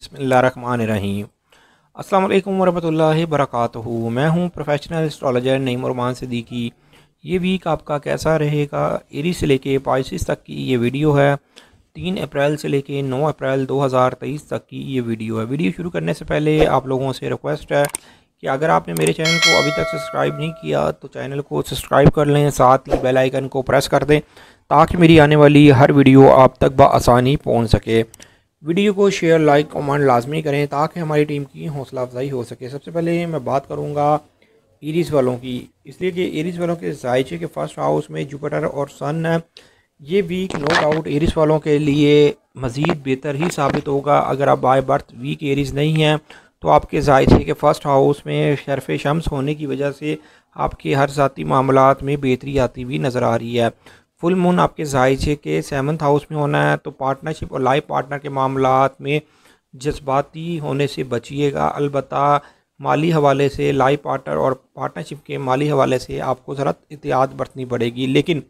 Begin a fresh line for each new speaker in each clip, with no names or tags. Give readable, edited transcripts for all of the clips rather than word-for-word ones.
बिस्मिल्लाहिर्रहमानिर्रहीम। अस्सलाम वालेकुम वरहमतुल्लाहि वबरकातुहू। मैं हूं प्रोफेशनल एस्ट्रोलॉजर नईम उरमान सिद्दीकी। ये वीक आपका कैसा रहेगा, एरीज से लेके पाइसिस तक की ये वीडियो है। 3 अप्रैल से लेके 9 अप्रैल 2023 तक की ये वीडियो है। वीडियो शुरू करने से पहले आप लोगों से रिक्वेस्ट है कि अगर आपने मेरे चैनल को अभी तक सब्सक्राइब नहीं किया तो चैनल को सब्सक्राइब कर लें, साथ ही बेल आइकन को प्रेस कर दें ताकि मेरी आने वाली हर वीडियो आप तक बआसानी पहुँच सके। वीडियो को शेयर लाइक कमेंट लाजमी करें ताकि हमारी टीम की हौसला अफजाई हो सके। सबसे पहले मैं बात करूंगा एरीज़ वालों की, इसलिए कि एरीज़ वालों के जायचे के फर्स्ट हाउस में जुपिटर और सन है। ये वीक नो डाउट एरीज़ वालों के लिए मज़ीद बेहतर ही साबित होगा। अगर आप बाय बर्थ वीक एरीज़ नहीं हैं तो आपके जायचे के फर्स्ट हाउस में शरफ़ शम्स होने की वजह से आपके हर ज़ाती मामलात में बेहतरी आती हुई नज़र आ रही है। फुल मून आपके जायचे के 7th हाउस में होना है तो पार्टनरशिप और लाइफ पार्टनर के मामलात में जज्बाती होने से बचिएगा। अलबत्ता माली हवाले से लाइफ पार्टनर और पार्टनरशिप के माली हवाले से आपको ज़रा एहतियात बरतनी पड़ेगी। लेकिन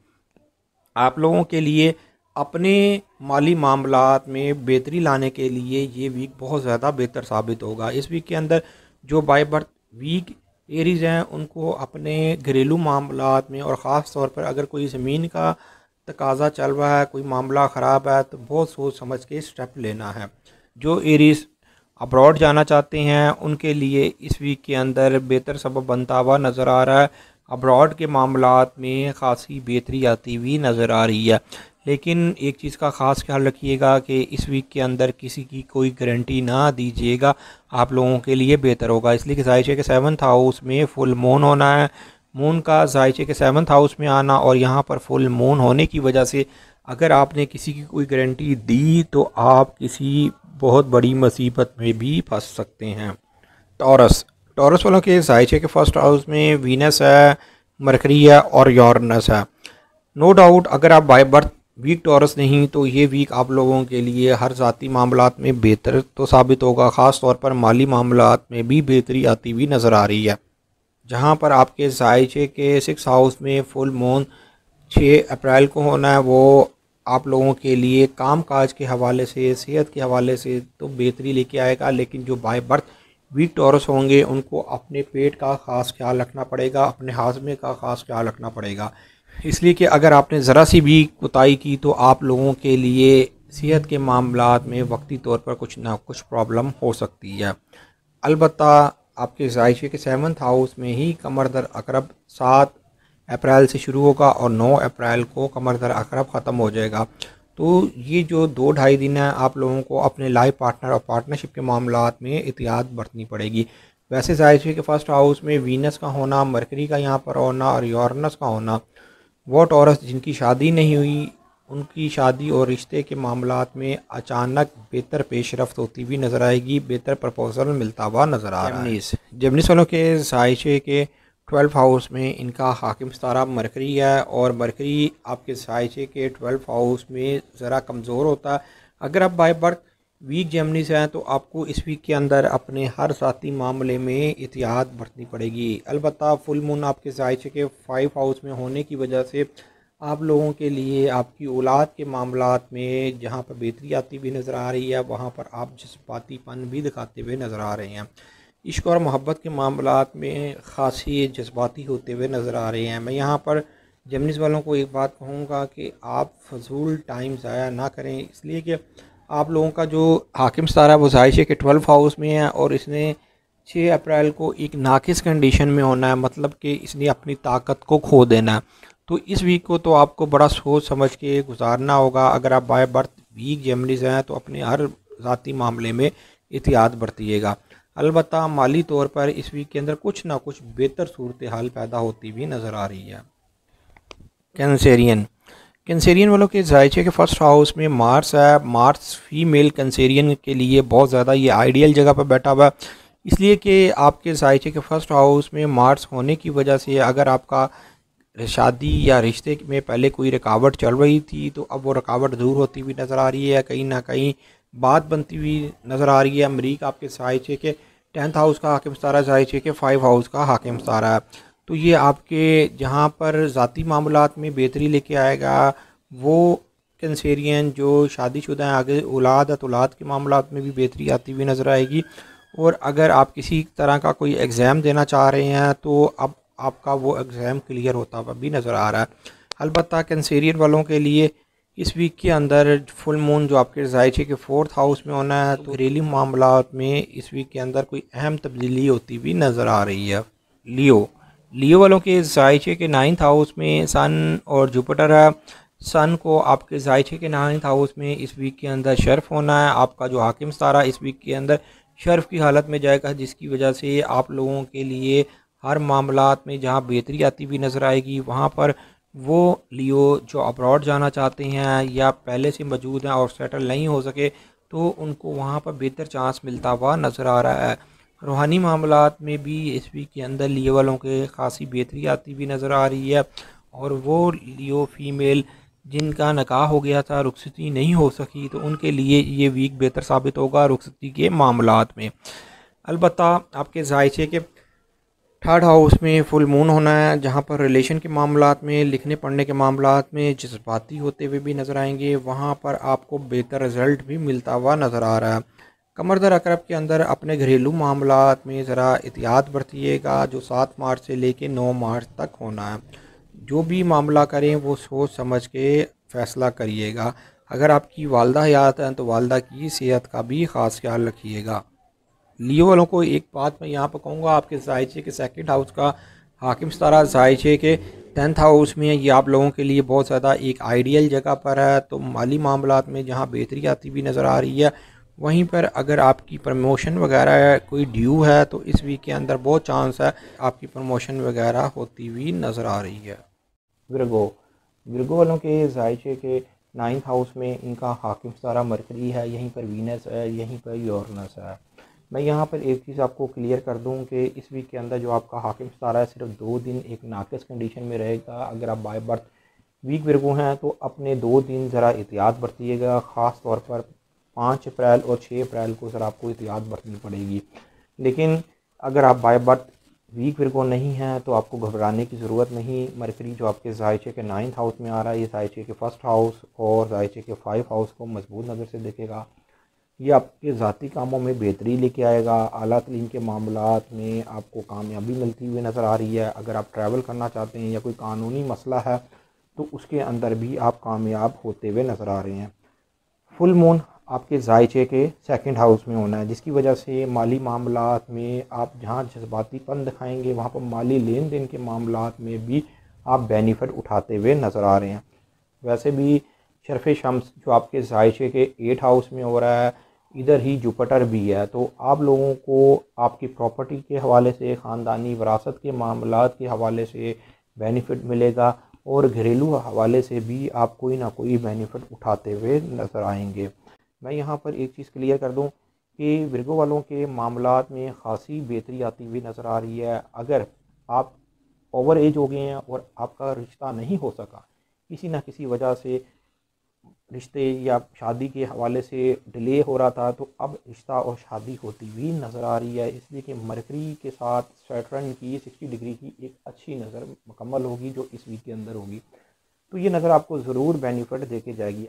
आप लोगों के लिए अपने माली मामलात में बेहतरी लाने के लिए ये वीक बहुत ज़्यादा बेहतर साबित होगा। इस वीक के अंदर जो बाय बर्थ वीक एरीज़ हैं उनको अपने घरेलू मामलात में और ख़ास तौर पर अगर कोई ज़मीन का तकाजा चल रहा है, कोई मामला ख़राब है तो बहुत सोच समझ के स्टेप लेना है। जो एरीज़ अब्रॉड जाना चाहते हैं उनके लिए इस वीक के अंदर बेहतर सबब बनता हुआ नज़र आ रहा है। अब्रॉड के मामलात में ख़ासी बेहतरी आती हुई नज़र आ रही है। लेकिन एक चीज़ का ख़ास ख्याल रखिएगा कि इस वीक के अंदर किसी की कोई गारंटी ना दीजिएगा, आप लोगों के लिए बेहतर होगा। इसलिए कि जायचे के 7th हाउस में फुल मून होना है। मून का जायचे के 7th हाउस में आना और यहाँ पर फुल मून होने की वजह से अगर आपने किसी की कोई गारंटी दी तो आप किसी बहुत बड़ी मुसीबत में भी फंस सकते हैं। टॉरस टॉरस वालों के जायचे के फर्स्ट हाउस में वीनस है, मरकरी है और यूरेनस है। नो डाउट अगर आप बाय बर्थ वीक टॉरस नहीं तो ये वीक आप लोगों के लिए हर ज़ाती मामलात में बेहतर तो साबित होगा। ख़ास तौर पर माली मामलात में भी बेहतरी आती हुई नज़र आ रही है। जहाँ पर आपके जायचे के 6th हाउस में फुल मून 6 अप्रैल को होना है, वो आप लोगों के लिए काम काज के हवाले से, सेहत के हवाले से तो बेहतरी लेके आएगा। लेकिन जो बाय बर्थ वीक टॉरस होंगे उनको अपने पेट का ख़ास ख्याल रखना पड़ेगा, अपने हाजमे का ख़ास ख्याल रखना पड़ेगा। इसलिए कि अगर आपने ज़रा सी भी कोताही की तो आप लोगों के लिए सेहत के मामलात में वक्ती तौर पर कुछ ना कुछ प्रॉब्लम हो सकती है। अलबत्ता आपके जायचे के 7th हाउस में ही कमर दर अकरब 7 अप्रैल से शुरू होगा और 9 अप्रैल को कमर दर अकरब ख़त्म हो जाएगा। तो ये जो 2-2.5 दिन है आप लोगों को अपने लाइफ पार्टनर और पार्टनरशिप के मामलात में एहतियात बरतनी पड़ेगी। वैसे जायचे के फर्स्ट हाउस में वीनस का होना, मरकरी का यहाँ पर होना और यूरेनस का होना, वो टॉरस जिनकी शादी नहीं हुई उनकी शादी और रिश्ते के मामलात में अचानक बेहतर पेशरफ्त होती हुई नज़र आएगी, बेहतर प्रपोजल मिलता हुआ नज़र आ रहा है। जेमिनी वालों के जायचे के 12th हाउस में इनका हाकिम सितारा मरकरी है और मरकरी आपके जायचे के 12th हाउस में ज़रा कमज़ोर होता है। अगर आप बाय बर्थ वीक जेमिनी से हैं तो आपको इस वीक के अंदर अपने हर ज़ाती मामले में एहतियात बरतनी पड़ेगी। अलबत्ता फुल मून आपके जायचे के 5 हाउस में होने की वजह से आप लोगों के लिए आपकी औलाद के मामलात में जहाँ पर बेहतरी आती हुई नज़र आ रही है वहाँ पर आप जज्बातीपन भी दिखाते हुए नज़र आ रहे हैं। इश्क और मोहब्बत के मामलात में ख़ासी जज्बाती होते हुए नज़र आ रहे हैं। मैं यहाँ पर जेमिनीज़ वालों को एक बात कहूँगा कि आप फजूल टाइम ज़ाया ना करें, इसलिए कि आप लोगों का जो हाकिम सितारा वो जायचे के 12th हाउस में है और इसने 6 अप्रैल को एक नाकिस कंडीशन में होना है, मतलब कि इसने अपनी ताकत को खो देना है। तो इस वीक को तो आपको बड़ा सोच समझ के गुजारना होगा। अगर आप बाय बर्थ वीक जेमिनीज़ हैं तो अपने हर ज़ाती मामले में एहतियात बरतिएगा। अलबत्ता माली तौर पर इस वीक के अंदर कुछ ना कुछ बेहतर सूरत हाल पैदा होती हुई नज़र आ रही है। कैंसेरियन वालों के जायचे के फर्स्ट हाउस में मार्स है। मार्स फीमेल कैंसेरियन के लिए बहुत ज़्यादा ये आइडियल जगह पर बैठा हुआ है, इसलिए कि आपके जायचे के फर्स्ट हाउस में मार्स होने की वजह से अगर आपका शादी या रिश्ते में पहले कोई रुकावट चल रही थी तो अब वो रुकावट दूर होती हुई नज़र आ रही है, कहीं ना कहीं बात बनती हुई नज़र आ रही है। अमरीका आपके जायचे के 10th हाउस का हाकिम सितारा, जायचे के 5 हाउस का हाकिम सितारा है। तो ये आपके जहाँ पर ज़ाती मामलात में बेहतरी लेके आएगा वो कैंसेरियन जो शादीशुदा हैं, आगे औलाद अतौलाद के मामलात में भी बेहतरी आती हुई नज़र आएगी। और अगर आप किसी तरह का कोई एग्ज़ाम देना चाह रहे हैं तो अब आपका वो एग्ज़ाम क्लियर होता हुआ भी नज़र आ रहा है। अलबत्ता कैंसेरियन वालों के लिए इस वीक के अंदर फुल मून जो आपके ज़ायचे के 4th हाउस में होना है, तो घरेलू मामलात में इस वीक के अंदर कोई अहम तब्दीली होती हुई नज़र आ रही है। लियो वालों के ज़ायचे के 9th हाउस में सन और जुपिटर है। सन को आपके ज़ायचे के 9th हाउस में इस वीक के अंदर शर्फ होना है। आपका जो हाकिम सितारा इस वीक के अंदर शर्फ की हालत में जाएगा, जिसकी वजह से आप लोगों के लिए हर मामलात में जहां बेहतरी आती हुई नज़र आएगी, वहां पर वो लियो जो अब्रॉड जाना चाहते हैं या पहले से मौजूद हैं और सेटल नहीं हो सके, तो उनको वहां पर बेहतर चांस मिलता हुआ नज़र आ रहा है। रूहानी मामलात में भी इस वीक के अंदर लियो वालों के खासी बेहतरी आती हुई नज़र आ रही है। और वो लियो फीमेल जिनका निकाह हो गया था, रुखसती नहीं हो सकी, तो उनके लिए ये वीक बेहतर साबित होगा रुखसती के मामलात में। अलबत्ता आपके ज़ायचे के 3rd हाउस में फुल मून होना है, जहाँ पर रिलेशन के मामलात में, लिखने पढ़ने के मामलात में जज्बाती होते हुए भी नज़र आएंगे। वहाँ पर आपको बेहतर रिज़ल्ट भी मिलता हुआ नज़र आ रहा है। कमर दर अकरब के अंदर अपने घरेलू मामलात में ज़रा एहतियात बरतिएगा, जो 7 मार्च से लेकर 9 मार्च तक होना है। जो भी मामला करें वो सोच समझ के फ़ैसला करिएगा। अगर आपकी वालदा हयात हैं तो वालदा की सेहत का भी ख़ास ख्याल रखिएगा। लियो वालों को एक बात मैं यहाँ पर कहूँगा, आपके ज़ायचे के 2nd हाउस का हाकिम सितारा ज़ायचे के 10th हाउस में, ये आप लोगों के लिए बहुत ज़्यादा एक आइडियल जगह पर है। तो माली मामलात में जहाँ बेहतरी आती हुई नज़र आ रही है, वहीं पर अगर आपकी प्रमोशन वगैरह कोई ड्यू है तो इस वीक के अंदर बहुत चांस है आपकी प्रमोशन वगैरह होती हुई नज़र आ रही है। विरगो वालों के ज़ायचे के 9th हाउस में इनका हाकिम सितारा मरकरी है, यहीं पर वीनस है, यहीं पर यूरेनस है। मैं यहाँ पर एक चीज़ आपको क्लियर कर दूँ कि इस वीक के अंदर जो आपका हाकिम सितारा है सिर्फ 2 दिन एक नाकिस कंडीशन में रहेगा। अगर आप बाय बर्थ वीक विरगो हैं तो अपने 2 दिन ज़रा एहतियात बरतिएगा। ख़ास तौर पर 5 अप्रैल और 6 अप्रैल को ज़रा आपको एहतियात बरतनी पड़ेगी। लेकिन अगर आप बाय बर्थ वीक विरगो नहीं हैं तो आपको घबराने की ज़रूरत नहीं। मरकरी जो आपके ज़ायचे के 9th हाउस में आ रहा है, ये ज़ायचे के 1st हाउस और ज़ायचे के 5 हाउस को मजबूत नज़र से देखेगा। ये आपके ज़ाती कामों में बेहतरी लेके आएगा। आला तलीम के मामलात में आपको कामयाबी मिलती हुई नज़र आ रही है। अगर आप ट्रैवल करना चाहते हैं या कोई कानूनी मसला है तो उसके अंदर भी आप कामयाब होते हुए नज़र आ रहे हैं। फुल मून आपके ज़ायचे के 2nd हाउस में होना है, जिसकी वजह से माली मामलात में आप जहाँ जज्बातीपन दिखाएंगे वहाँ पर माली लेन देन के मामलात में भी आप बेनिफिट उठाते हुए नज़र आ रहे हैं। वैसे भी शर्फ शम्स जो आपके ज़ायचे के 8 हाउस में हो रहा है, इधर ही जुपिटर भी है, तो आप लोगों को आपकी प्रॉपर्टी के हवाले से, ख़ानदानी विरासत के मामलात के हवाले से बेनिफिट मिलेगा और घरेलू हवाले से भी आप कोई ना कोई बेनिफिट उठाते हुए नज़र आएंगे। मैं यहाँ पर एक चीज़ क्लियर कर दूँ कि विरगो वालों के मामलात में ख़ासी बेहतरी आती हुई नज़र आ रही है। अगर आप ओवर एज हो गए हैं और आपका रिश्ता नहीं हो सका, किसी न किसी वजह से रिश्ते या शादी के हवाले से डिले हो रहा था, तो अब रिश्ता और शादी होती हुई नज़र आ रही है। इसलिए कि मरकरी के साथ सैटर्न की 60 डिग्री की एक अच्छी नज़र मुकम्मल होगी जो इस वीक के अंदर होगी, तो ये नज़र आपको ज़रूर बेनिफिट देके जाएगी।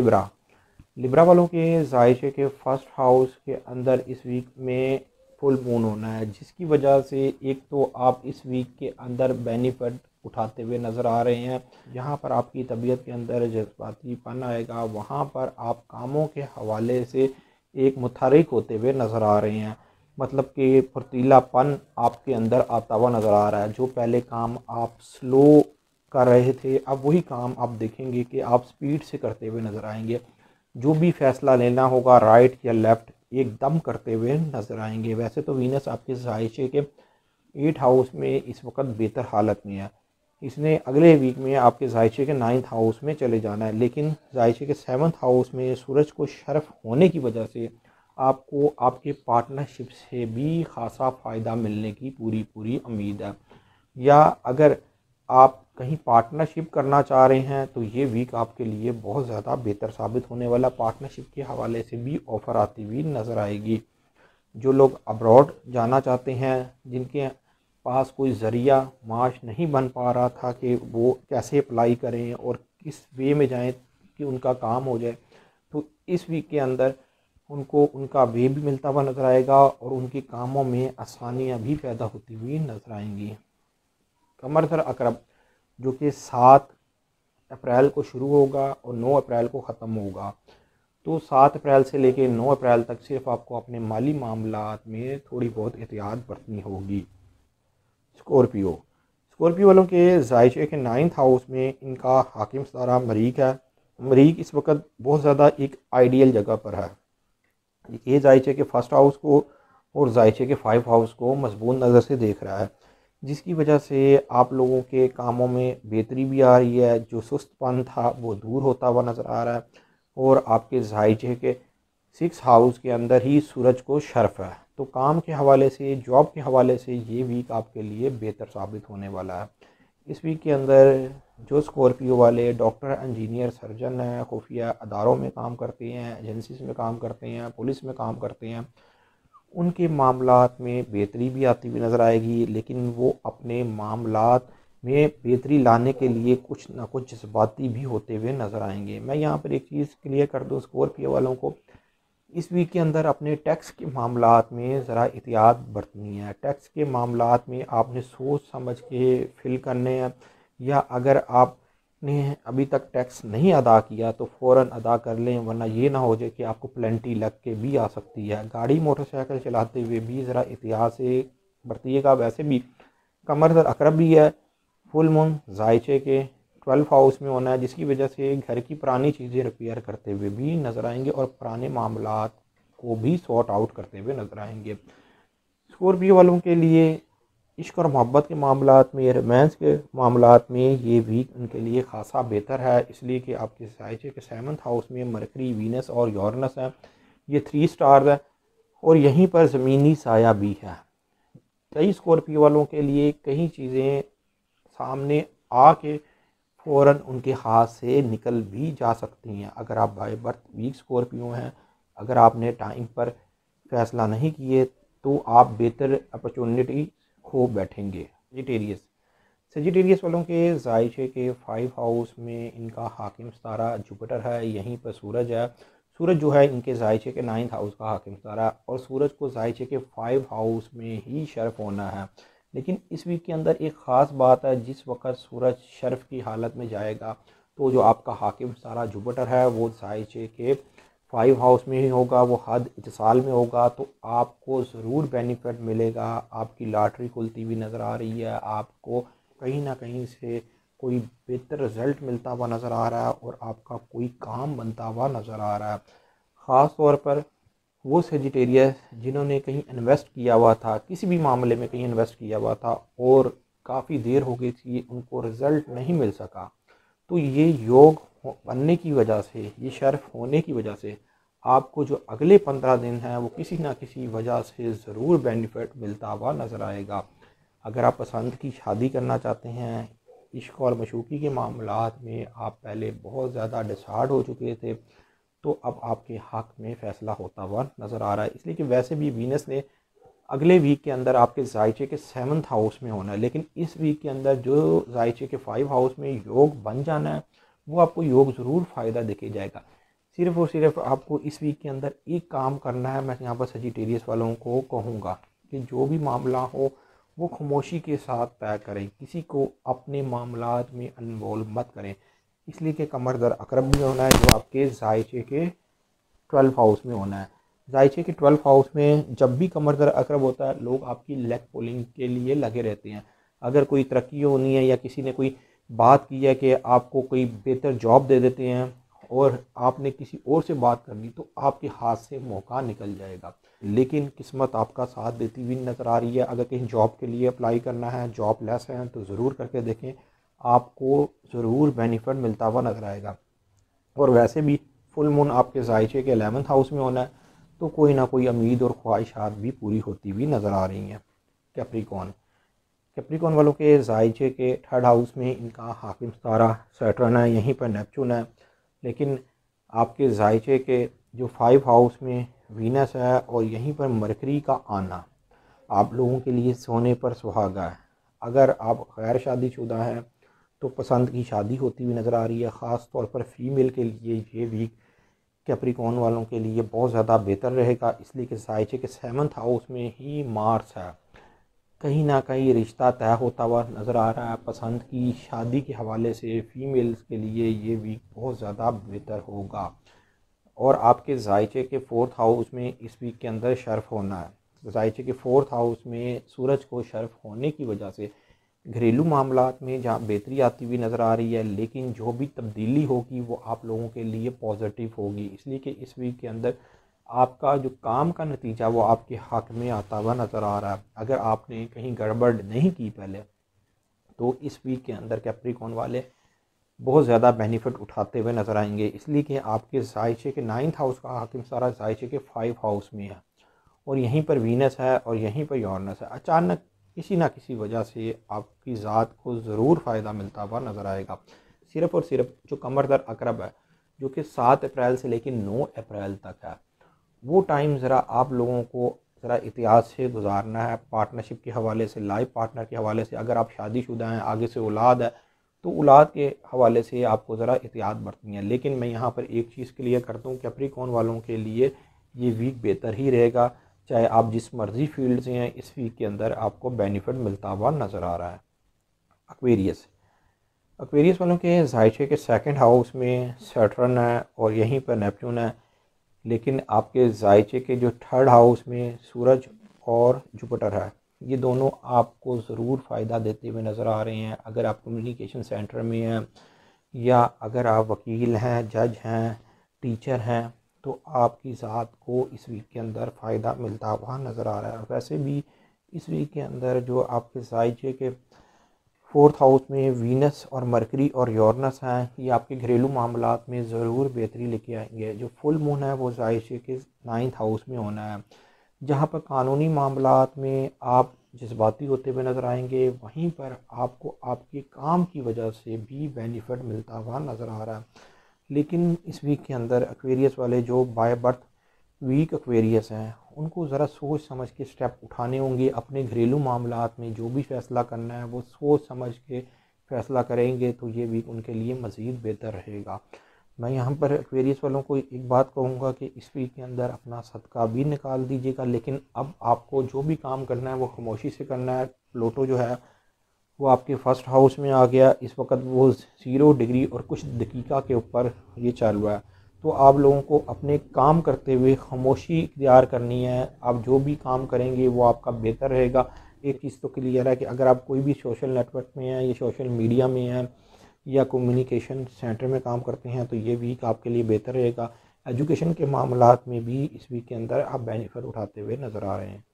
लिब्रा वालों के ज़ायचे के 1st हाउस के अंदर इस वीक में फुल मून होना है, जिसकी वजह से एक तो आप इस वीक के अंदर बेनिफिट उठाते हुए नज़र आ रहे हैं। जहाँ पर आपकी तबीयत के अंदर जज्बातीपन आएगा, वहाँ पर आप कामों के हवाले से एक मुतहरिक होते हुए नज़र आ रहे हैं। मतलब कि फुर्तीलापन आपके अंदर आता हुआ नज़र आ रहा है। जो पहले काम आप स्लो कर रहे थे, अब वही काम आप देखेंगे कि आप स्पीड से करते हुए नज़र आएंगे। जो भी फ़ैसला लेना होगा राइट या लेफ़्ट एकदम करते हुए नज़र आएंगे। वैसे तो वीनस आपके ज़ायचे के 8 हाउस में इस वक्त बेहतर हालत में है, इसने अगले वीक में आपके ज़ायचे के 9th हाउस में चले जाना है। लेकिन ज़ायचे के 7th हाउस में सूरज को शर्फ होने की वजह से आपको आपके पार्टनरशिप से भी ख़ासा फ़ायदा मिलने की पूरी उम्मीद है। या अगर आप कहीं पार्टनरशिप करना चाह रहे हैं तो ये वीक आपके लिए बहुत ज़्यादा बेहतर साबित होने वाला। पार्टनरशिप के हवाले से भी ऑफ़र आती हुई नज़र आएगी। जो लोग अब्रॉड जाना चाहते हैं, जिनके पास कोई ज़रिया माश नहीं बन पा रहा था कि वो कैसे अप्लाई करें और किस वे में जाएं कि उनका काम हो जाए, तो इस वीक के अंदर उनको उनका वे भी मिलता हुआ नज़र आएगा और उनके कामों में आसानियाँ भी पैदा होती हुई नज़र आएंगी। कमर दर अकरब जो कि 7 अप्रैल को शुरू होगा और 9 अप्रैल को ख़त्म होगा, तो 7 अप्रैल से लेकर 9 अप्रैल तक सिर्फ आपको अपने माली मामलात में थोड़ी बहुत एहतियात बरतनी होगी। स्कॉर्पियो स्कॉर्पियो वालों के जायचे के 9th हाउस में इनका हाकिम सितारा मरीक है। मरीक इस वक्त बहुत ज़्यादा एक आइडियल जगह पर है। ये जायचे के 1st हाउस को और जायचे के 5 हाउस को मजबूत नज़र से देख रहा है, जिसकी वजह से आप लोगों के कामों में बेहतरी भी आ रही है। जो सुस्तपन था वो दूर होता हुआ नज़र आ रहा है और आपके जायचे के 6 हाउस के अंदर ही सूरज को शर्फ है, तो काम के हवाले से, जॉब के हवाले से ये वीक आपके लिए बेहतर साबित होने वाला है। इस वीक के अंदर जो स्कॉर्पियो वाले डॉक्टर, इंजीनियर, सर्जन हैं, खुफिया अदारों में काम करते हैं, एजेंसीज में काम करते हैं, पुलिस में काम करते हैं, उनके मामलात में बेहतरी भी आती हुई नज़र आएगी, लेकिन वो अपने मामलात में बेहतरी लाने के लिए कुछ ना कुछ जज्बाती भी होते हुए नज़र आएंगे। मैं यहाँ पर एक चीज़ क्लियर कर दूँ स्कॉर्पियो वालों को, इस वीक के अंदर अपने टैक्स के मामलात में ज़रा एहतियात बरतनी है। टैक्स के मामलात में आपने सोच समझ के फिल करने हैं, या अगर आपने अभी तक टैक्स नहीं अदा किया तो फ़ौरन अदा कर लें, वरना ये ना हो जाए कि आपको पेनल्टी लग के भी आ सकती है। गाड़ी मोटरसाइकिल चलाते हुए भी ज़रा एहतियात से बरतिएगा। वैसे भी कमर दर अकरब भी है, फुल मून जायचे के 12 हाउस में होना है, जिसकी वजह से घर की पुरानी चीज़ें रिपेयर करते हुए भी नज़र आएंगे और पुराने मामलात को भी सॉर्ट आउट करते हुए नज़र आएंगे। स्कॉर्पियो वालों के लिए इश्क और मोहब्बत के मामलात में, रोमांस के मामलात में ये वीक उनके लिए खासा बेहतर है, इसलिए कि आपके जायचे के 7th हाउस में मरकरी, वीनस और यूरेनस है। ये 3 स्टार्स है और यहीं पर ज़मीनी साया भी है। कई स्कॉर्पियो वालों के लिए कई चीज़ें सामने आके फ़ौरन उनके हाथ से निकल भी जा सकती हैं। अगर आप बाय बर्थ वीक स्कॉर्पियो हैं, अगर आपने टाइम पर फैसला नहीं किए तो आप बेहतर अपॉर्चुनिटी खो बैठेंगे। सजिटेरियस वालों के जायचे के 5 हाउस में इनका हाकिम सितारा जुपिटर है, यहीं पर सूरज है। सूरज जो है इनके जायचे के 9th हाउस का हाकिम सितारा, और सूरज को जायचे के 5 हाउस में ही शर्फ होना है। लेकिन इस वीक के अंदर एक ख़ास बात है, जिस वक्त सूरज शर्फ की हालत में जाएगा तो जो आपका हाकिम सितारा जुपिटर है वो जायचे के 5 हाउस में ही होगा, वो हद इत्तिसाल में होगा, तो आपको ज़रूर बेनिफिट मिलेगा। आपकी लॉटरी खुलती हुई नज़र आ रही है, आपको कहीं ना कहीं से कोई बेहतर रिज़ल्ट मिलता हुआ नज़र आ रहा है और आपका कोई काम बनता हुआ नज़र आ रहा है। ख़ास तौर पर वो सेजिटेरियस जिन्होंने कहीं इन्वेस्ट किया हुआ था, किसी भी मामले में कहीं इन्वेस्ट किया हुआ था और काफ़ी देर हो गई थी, उनको रिज़ल्ट नहीं मिल सका, तो ये योग बनने की वजह से, ये शर्फ होने की वजह से आपको जो अगले 15 दिन हैं वो किसी ना किसी वजह से ज़रूर बेनिफिट मिलता हुआ नज़र आएगा। अगर आप पसंद की शादी करना चाहते हैं, इश्क और मशूक़ी के मामलात में आप पहले बहुत ज़्यादा डिसाइड हो चुके थे, तो अब आपके हक़ में फ़ैसला होता हुआ नज़र आ रहा है। इसलिए कि वैसे भी वीनस ने अगले वीक के अंदर आपके जायचे के 7th हाउस में होना है, लेकिन इस वीक के अंदर जो जायचे के 5 हाउस में योग बन जाना है वो आपको योग ज़रूर फ़ायदा देके जाएगा। सिर्फ़ और सिर्फ आपको इस वीक के अंदर एक काम करना है। मैं यहाँ पर सजिटेरियस वालों को कहूँगा कि जो भी मामला हो वो खामोशी के साथ तय करें, किसी को अपने मामलात में इन्वॉल्व मत करें, इसलिए कि कमर दर अकरब भी होना है जो आपके जायचे के 12 हाउस में होना है। जायचे के 12 हाउस में जब भी कमर दर अकरब होता है, लोग आपकी लेग पुलिंग के लिए लगे रहते हैं। अगर कोई तरक्की होनी है या किसी ने कोई बात की है कि आपको कोई बेहतर जॉब दे देते हैं और आपने किसी और से बात करनी, तो आपके हाथ से मौका निकल जाएगा। लेकिन किस्मत आपका साथ देती हुई नज़र आ रही है। अगर कहीं जॉब के लिए अप्लाई करना है, जॉब लेस है, तो ज़रूर करके देखें, आपको ज़रूर बेनिफिट मिलता हुआ नज़र आएगा। और वैसे भी फुल मून आपके जायचे के 11th हाउस में होना है, तो कोई ना कोई उम्मीद और ख्वाहिशात भी पूरी होती हुई नज़र आ रही हैं। कैप्रिकॉन वालों के जायचे के 3rd हाउस में इनका हाकिम सितारा सैटर्न है, यहीं पर नेपच्यून है। लेकिन आपके जायचे के जो 5 हाउस में वीनस है और यहीं पर मरकरी का आना आप लोगों के लिए सोने पर सुहागा है। अगर आप गैर शादीशुदा हैं तो पसंद की शादी होती हुई नज़र आ रही है। ख़ास तौर पर फीमेल के लिए ये वीक कैप्रिकॉर्न वालों के लिए बहुत ज़्यादा बेहतर रहेगा, इसलिए कि ज़ायचे के 7th हाउस में ही मार्स है। कहीं ना कहीं रिश्ता तय होता हुआ नज़र आ रहा है। पसंद की शादी के हवाले से फ़ीमेल्स के लिए ये वीक बहुत ज़्यादा बेहतर होगा। और आपके ज़ायचे के 4th हाउस में इस वीक के अंदर शर्फ होना है। ज़ायचे के 4th हाउस में सूरज को शर्फ होने की वजह से घरेलू मामलात में जहाँ बेहतरी आती हुई नज़र आ रही है, लेकिन जो भी तब्दीली होगी वो आप लोगों के लिए पॉजिटिव होगी, इसलिए कि इस वीक के अंदर आपका जो काम का नतीजा वो आपके हक़ में आता हुआ नज़र आ रहा है। अगर आपने कहीं गड़बड़ नहीं की पहले, तो इस वीक के अंदर कैप्रिकॉर्न वाले बहुत ज़्यादा बेनिफिट उठाते हुए नज़र आएंगे, इसलिए कि आपके ज़ायचे के 9th हाउस का हाकिम सारा ज़ायचे के 5 हाउस में है और यहीं पर वीनस है और यहीं पर यूरेनस है। अचानक किसी ना किसी वजह से आपकी ज़ात को ज़रूर फ़ायदा मिलता हुआ नज़र आएगा। सिर्फ़ और सिर्फ जो कमर दर अकरब है, जो कि 7 अप्रैल से लेकर 9 अप्रैल तक है, वो टाइम ज़रा आप लोगों को ज़रा एहतियात से गुजारना है। पार्टनरशिप के हवाले से, लाइफ पार्टनर के हवाले से, अगर आप शादीशुदा हैं, आगे से औलाद है, तो औलाद के हवाले से आपको ज़रा एहतियात बरतनी है। लेकिन मैं यहाँ पर एक चीज़ क्लियर करता हूँ, कैप्रिकॉर्न वालों के लिए ये वीक बेहतर ही रहेगा। चाहे आप जिस मर्ज़ी फील्ड से हैं, इस वीक के अंदर आपको बेनिफिट मिलता हुआ नज़र आ रहा है। एक्वेरियस वालों के ज़ायचे के 2nd हाउस में सैटर्न है और यहीं पर नेपच्यून है, लेकिन आपके ज़ायचे के जो 3rd हाउस में सूरज और जुपिटर है, ये दोनों आपको ज़रूर फ़ायदा देते हुए नज़र आ रहे हैं। अगर आप कम्युनिकेशन सेंटर में हैं या अगर आप वकील हैं, जज हैं, टीचर हैं, तो आपकी ज़ात को इस वीक के अंदर फ़ायदा मिलता हुआ नज़र आ रहा है। वैसे भी इस वीक के अंदर जो आपके ज़ायचे के 4th हाउस में वीनस और मरकरी और यूरेनस हैं, ये आपके घरेलू मामलात में ज़रूर बेहतरी लेके आएंगे। जो फुल मून है वो ज़ायचे के 9th हाउस में होना है, जहाँ पर कानूनी मामलात में आप जज्बाती होते हुए नज़र आएंगे, वहीं पर आपको आपके काम की वजह से भी बेनिफिट मिलता हुआ नज़र आ रहा है। लेकिन इस वीक के अंदर एक्वेरियस वाले जो बाय बर्थ वीक एक्वेरियस हैं, उनको ज़रा सोच समझ के स्टेप उठाने होंगे। अपने घरेलू मामलात में जो भी फ़ैसला करना है वो सोच समझ के फ़ैसला करेंगे, तो ये वीक उनके लिए मज़ीद बेहतर रहेगा। मैं यहाँ पर एक्वेरियस वालों को एक बात कहूँगा कि इस वीक के अंदर अपना सदका भी निकाल दीजिएगा, लेकिन अब आपको जो भी काम करना है वो खामोशी से करना है। प्लूटो जो है वो आपके 1st हाउस में आ गया, इस वक्त वो 0 डिग्री और कुछ दकीका के ऊपर ये चल रहा है। तो आप लोगों को अपने काम करते हुए खामोशी इख्तियार करनी है। आप जो भी काम करेंगे वो आपका बेहतर रहेगा। एक चीज़ तो क्लियर है कि अगर आप कोई भी सोशल नेटवर्क में हैं या सोशल मीडिया में हैं या कम्युनिकेशन सेंटर में काम करते हैं, तो ये वीक आपके लिए बेहतर रहेगा। एजुकेशन के मामलात में भी इस वीक के अंदर आप बेनिफिट उठाते हुए नज़र आ रहे हैं।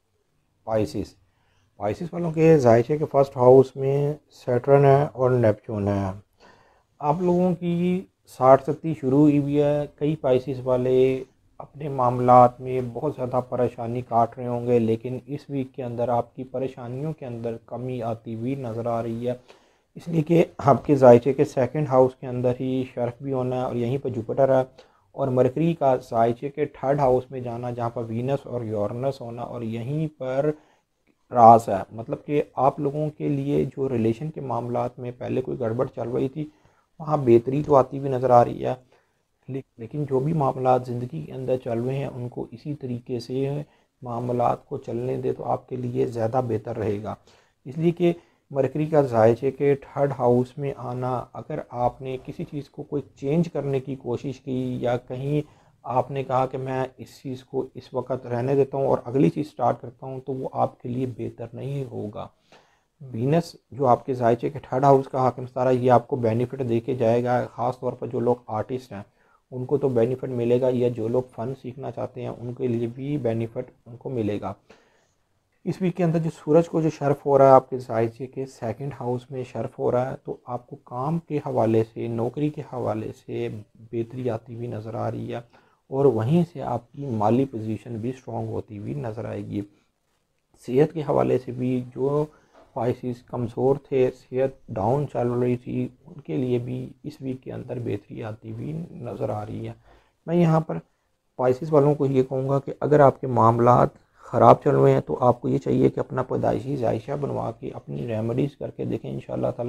पाइसिस वालों के ज़ायचे के 1st हाउस में सैटर्न है और नेपच्यून है। आप लोगों की 60 शुरू हुई भी है। कई पाइसिस वाले अपने मामलात में बहुत ज़्यादा परेशानी काट रहे होंगे, लेकिन इस वीक के अंदर आपकी परेशानियों के अंदर कमी आती हुई नज़र आ रही है, इसलिए कि आपके ज़ायचे के 2nd हाउस के अंदर ही शर्फ भी होना है और यहीं पर जुपिटर है और मरकरी का ज़ायचे के 3rd हाउस में जाना, जहाँ पर वीनस और यूरेनस होना और यहीं पर रास है। मतलब कि आप लोगों के लिए जो रिलेशन के मामलात में पहले कोई गड़बड़ चल रही थी, वहाँ बेहतरी तो आती हुई नज़र आ रही है, लेकिन जो भी मामलात ज़िंदगी के अंदर चल रहे हैं उनको इसी तरीके से मामलात को चलने दे तो आपके लिए ज़्यादा बेहतर रहेगा। इसलिए कि मरकरी का ज़ायचे के 3rd हाउस में आना, अगर आपने किसी चीज़ को कोई चेंज करने की कोशिश की या कहीं आपने कहा कि मैं इस चीज़ को इस वक्त रहने देता हूँ और अगली चीज़ स्टार्ट करता हूँ, तो वो आपके लिए बेहतर नहीं होगा। वीनस जो आपके ज़ायचे के 3rd हाउस का हाकिम सितारा, ये आपको बेनिफिट दे के जाएगा। ख़ास तौर पर जो लोग आर्टिस्ट हैं उनको तो बेनिफिट मिलेगा, या जो लोग फ़न सीखना चाहते हैं उनके लिए भी बेनिफिट उनको मिलेगा। इस वीक के अंदर जो सूरज को जो शर्फ हो रहा है आपके ज़ायचे के 2nd हाउस में शर्फ हो रहा है, तो आपको काम के हवाले से, नौकरी के हवाले से बेहतरी आती हुई नज़र आ रही है और वहीं से आपकी माली पोजीशन भी स्ट्रॉन्ग होती हुई नज़र आएगी। सेहत के हवाले से भी जो पाइसिस कमज़ोर थे, सेहत डाउन चल रही थी, उनके लिए भी इस वीक के अंदर बेहतरी आती हुई नज़र आ रही है। मैं यहाँ पर पाइसिस वालों को ये कहूँगा कि अगर आपके मामलात ख़राब चल रहे हैं तो आपको ये चाहिए कि अपना पैदाइशी जायशा बनवा के अपनी रेमेडीज़ करके देखें। इंशाअल्लाह ताला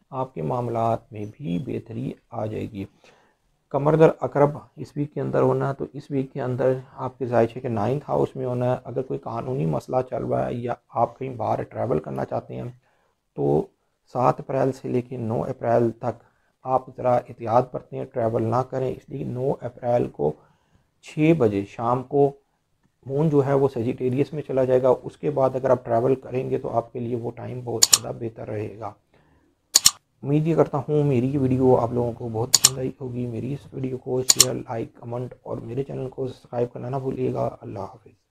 आपके मामलात में भी बेहतरी आ जाएगी। कमर दर्द अकरब इस वीक के अंदर होना है, तो इस वीक के अंदर आपके जायशे के 9th हाउस में होना है। अगर कोई कानूनी मसला चल रहा है या आप कहीं बाहर ट्रैवल करना चाहते हैं तो 7 अप्रैल से लेकर 9 अप्रैल तक आप ज़रा एहतियात बरतें, ट्रैवल ना करें। इसलिए 9 अप्रैल को 6 बजे शाम को मून जो है वो सेजिटेरियस में चला जाएगा। उसके बाद अगर आप ट्रैवल करेंगे तो आपके लिए वो टाइम बहुत ज़्यादा बेहतर रहेगा। उम्मीद ये करता हूँ मेरी ये वीडियो आप लोगों को बहुत पसंद आई होगी। मेरी इस वीडियो को शेयर, लाइक, कमेंट और मेरे चैनल को सब्सक्राइब करना ना भूलिएगा। अल्लाह हाफिज़।